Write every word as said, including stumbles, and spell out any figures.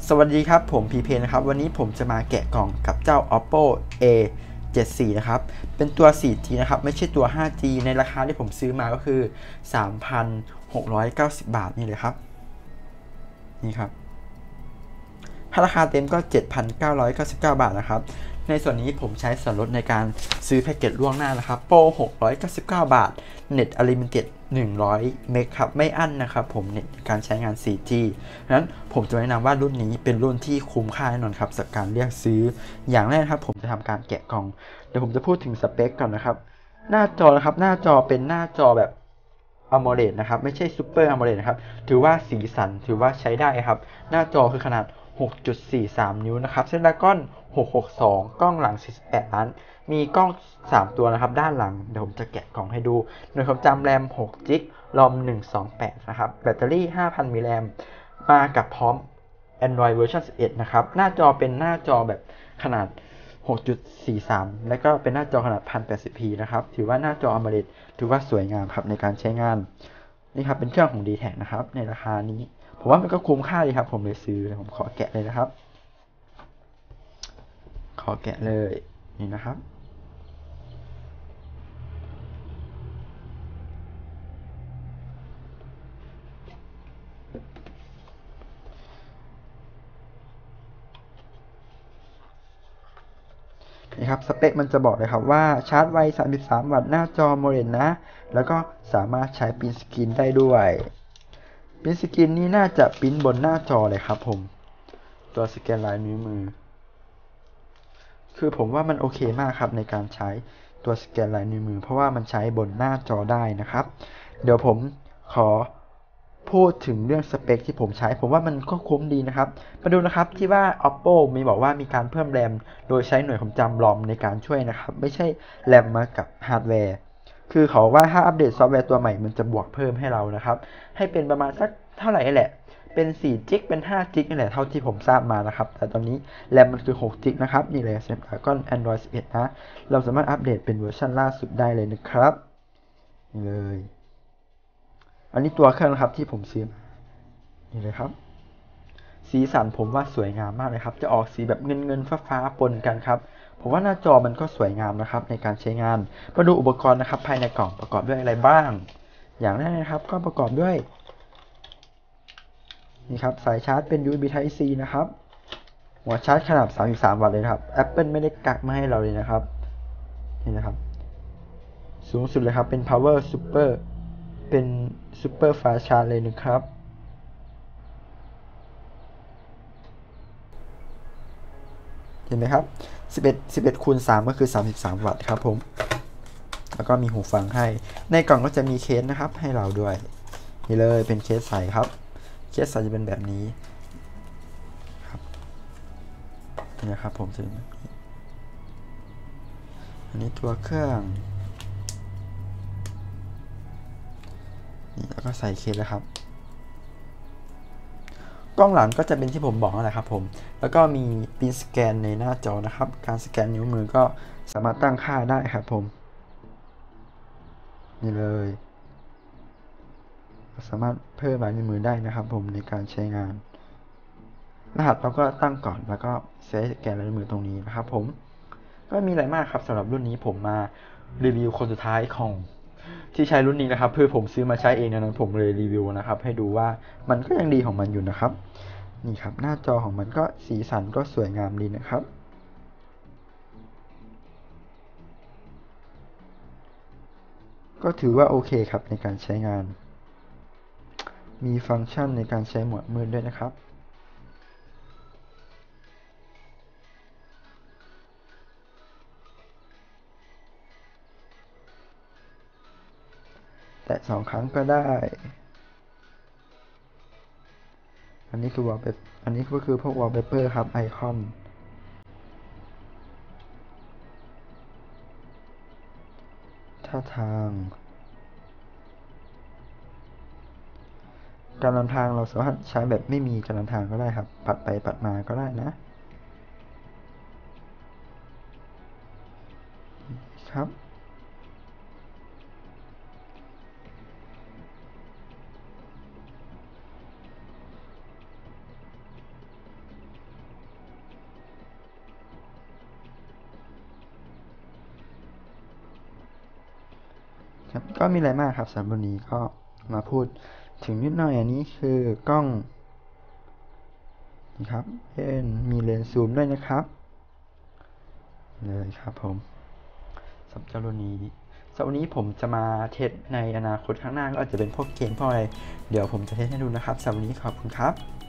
สวัสดีครับผมพีเพนะครับวันนี้ผมจะมาแกะกล่องกับเจ้า Oppo เอ เจ็ดสิบสี่ นะครับเป็นตัว โฟร์จี นะครับไม่ใช่ตัว ไฟว์จี ในราคาที่ผมซื้อมาก็คือ สามพันหกร้อยเก้าสิบ บาทนี่เลยครับนี่ครับถ้าราคาเต็มก็ เจ็ดพันเก้าร้อยเก้าสิบเก้า บาทนะครับในส่วนนี้ผมใช้ส่วนลดในการซื้อแพ็กเกจล่วงหน้านะครับโปรหกร้อยเก้าสิบเก้า บาท Net Unlimited หนึ่งร้อยเมกครับไม่อั้นนะครับผมเน็ตในการใช้งาน โฟร์จี ดังนั้นผมจะแนะนำว่ารุ่นนี้เป็นรุ่นที่คุ้มค่าแน่นอนครับสำหรับการเลือกซื้ออย่างแรกครับผมจะทำการแกะกล่องเดี๋ยวผมจะพูดถึงสเปคก่อนนะครับหน้าจอนะครับหน้าจอเป็นหน้าจอแบบ AMOLED นะครับไม่ใช่ Super AMOLED นะครับถือว่าสีสันถือว่าใช้ได้ครับหน้าจอคือขนาด หกจุดสี่สาม นิ้วนะครับ Snapdragon หกหกสองกล้องหลังสี่สิบแปดล้านมีกล้องสามตัวนะครับด้านหลังเดี๋ยวผมจะแกะกล่องให้ดูหน่วยความจำแรมหกจิกะไบต์ รอมหนึ่งสองแปดนะครับแบตเตอรี่ ห้าพัน มิลลิแอมป์มากับพร้อม Android เวอร์ชันสิบเอ็ดนะครับหน้าจอเป็นหน้าจอแบบขนาด หกจุดสี่สาม แล้วก็เป็นหน้าจอขนาด หนึ่งพันแปดสิบพี นะครับถือว่าหน้าจอ AMOLED ถือว่าสวยงามครับในการใช้งานนี่ครับเป็นเครื่องของ ดี แท็ก นะครับในราคานี้ผมว่ามันก็คุ้มค่าดีครับผมเลยซื้อผมขอแกะเลยนะครับขอแกะเลยนี่นะครับนี่ครับสเปคมันจะบอกเลยครับว่าชาร์จไวสามสิบสามวัตต์หน้าจอ AMOLED นะแล้วก็สามารถใช้ปริ้นสกรีนได้ด้วยปริ้นสกรีนนี่น่าจะปริ้นบนหน้าจอเลยครับผมตัวสแกนลายนิ้วมือคือผมว่ามันโอเคมากครับในการใช้ตัวสแกนลายนิ้วมือเพราะว่ามันใช้บนหน้าจอได้นะครับเดี๋ยวผมขอพูดถึงเรื่องสเปคที่ผมใช้ผมว่ามันก็คุ้มดีนะครับมาดูนะครับที่ว่า Oppo มีบอกว่ามีการเพิ่มแรมโดยใช้หน่วยความจำ รอม ในการช่วยนะครับไม่ใช่แรมมากับฮาร์ดแวร์คือเขาว่าถ้าอัปเดตซอฟต์แวร์ตัวใหม่มันจะบวกเพิ่มให้เรานะครับให้เป็นประมาณสักเท่าไหร่แหละเป็นสี่จิกเป็นห้าจิกนี่แหละเท่าที่ผมทราบมานะครับแต่ตอนนี้แรมมันคือหกจิกนะครับนี่เลย Snapdragon Android สิบเอ็ดนะเราสามารถอัปเดตเป็นเวอร์ชันล่าสุดได้เลยนะครับนี่เลยอันนี้ตัวเครื่องนะครับที่ผมซื้อนี่เลยครับสีสันผมว่าสวยงามมากเลยครับจะออกสีแบบเงินเงินฟ้าฟ้าปนกันครับผมว่าหน้าจอมันก็สวยงามนะครับในการใช้งานมาดูอุปกรณ์นะครับภายในกล่องประกอบด้วยอะไรบ้างอย่างแรกนะครับก็ประกอบด้วยนี่ครับสายชาร์จเป็น ยู เอส บี Type C นะครับหัวชาร์จขนาดสามสิบสามวัตต์เลยนะครับ Apple ไม่ได้กักมาให้เราเลยนะครับนี่นะครับสูงสุดเลยครับเป็น Power Super เป็น Super Fast Charge เลยนะครับเห็นไหมครับสิบเอ็ด สิบเอ็ดคูณสามก็คือสามสิบสามวัตต์ครับผมแล้วก็มีหูฟังให้ในกล่องก็จะมีเคสนะครับให้เราด้วยนี่เลยเป็นเคสใสครับเคสใสจะเป็นแบบนี้ครับนี่นะครับผมจะอันนี้ตัวเครื่องนี่แล้วก็ใส่เคสแล้วครับกล้องหลังก็จะเป็นที่ผมบอกนั่นแหละครับผมแล้วก็มีปริ้นสแกนในหน้าจอนะครับการสแกนนิ้วมือก็สามารถตั้งค่าได้ครับผมนี่เลยสามารถเพิ่มลายนิ้วมือได้นะครับผมในการใช้งานรหัสเราก็ตั้งก่อนแล้วก็ใช้สแกนลายนิ้วมือตรงนี้นะครับผมก็มีอะไรมากครับสำหรับรุ่นนี้ผมมารีวิวคนสุดท้ายของที่ใช้รุ่นนี้นะครับเพื่อผมซื้อมาใช้เองนั้นผมเลยรีวิวนะครับให้ดูว่ามันก็ยังดีของมันอยู่นะครับนี่ครับหน้าจอของมันก็สีสันก็สวยงามดีนะครับก็ถือว่าโอเคครับในการใช้งานมีฟังก์ชันในการใช้โหมดมืดด้วยนะครับแต่สองครั้งก็ได้อันนี้คือวอลเปเปอร์อันนี้ก็คือพวกวอลเปเปอร์ครับไอคอนท่าทางการนำทางเราสามารถใช้แบบไม่มีการนำทางก็ได้ครับปัดไปปัดมาก็ได้นะครับครับก็มีอะไรมากครับสำหรับวันนี้ก็มาพูดถึงนิดหน่อยอันนี้คือกล้องนี่ครับเป็นมีเลนส์ซูมด้วยนะครับเลยครับผมสำหรับเจ้ารุ่นนี้สำหรับวันนี้ผมจะมาเทสในอนาคตข้างหน้าก็อาจจะเป็นพวกเกมพวกอะไรเดี๋ยวผมจะเทสให้ดูนะครับสำหรับวันนี้ขอบคุณครับ